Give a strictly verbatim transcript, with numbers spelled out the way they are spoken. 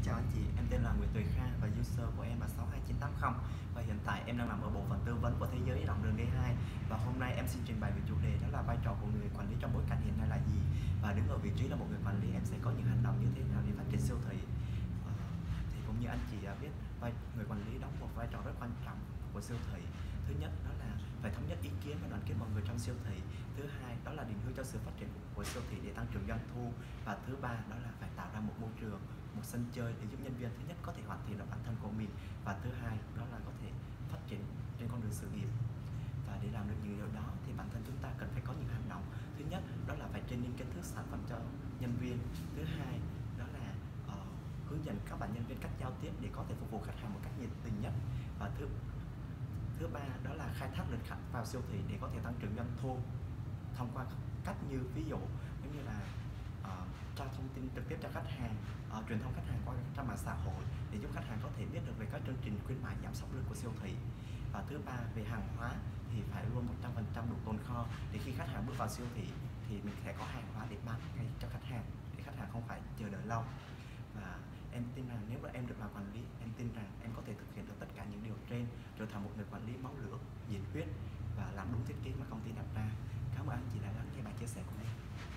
chào anh chị, em tên là Nguyễn Tuệ Kha và user của em là sáu hai chín tám không và hiện tại em đang làm ở bộ phận tư vấn của Thế giới rộng đường D hai. Và hôm nay em xin trình bày về chủ đề đó là vai trò của người quản lý trong bối cảnh hiện nay là gì, và đứng ở vị trí là một người quản lý em sẽ có những hành động như thế nào để phát triển siêu thị. Ờ, thì cũng như anh chị đã biết, vai người quản lý đóng một vai trò rất quan trọng của siêu thị. Thứ nhất đó là phải thống nhất ý kiến và đoàn kết mọi người trong siêu thị. Thứ hai đó là định hướng cho sự phát triển của siêu thị để tăng trưởng doanh thu. Và thứ ba đó là phải tạo ra một môi trường, một sân chơi để giúp nhân viên thứ nhất có thể hoàn thiện được bản thân của mình, và thứ hai đó là có thể phát triển trên con đường sự nghiệp. Và để làm được những điều đó thì bản thân chúng ta cần phải có những hành động. Thứ nhất đó là phải training kiến thức sản phẩm cho nhân viên. Thứ hai đó là uh, hướng dẫn các bạn nhân viên cách giao tiếp để có thể phục vụ khách hàng một cách nhiệt tình nhất. Và thứ thứ ba đó là khai thác lượng khách vào siêu thị để có thể tăng trưởng doanh thu thông qua cách như ví dụ giống như là uh, cho thông tin trực tiếp cho khách hàng, uh, truyền thông khách hàng qua trang mạng xã hội để giúp khách hàng có thể biết được về các chương trình khuyến mại giảm sốc lương của siêu thị. Và thứ ba về hàng hóa thì phải luôn một trăm phần trăm đủ tồn kho để khi khách hàng bước vào siêu thị thì mình sẽ có hàng hóa để bán ngay cho khách hàng để khách hàng không phải chờ đợi lâu. Và em tin rằng nếu mà em được làm quản lý, em tin rằng em có thể thực hiện được tất cả những điều trên, trở thành một người quản lý máu lửa, nhiệt huyết và làm đúng thiết kế mà công ty đặt ra. Cảm ơn anh chị đã lắng nghe bài chia sẻ của em.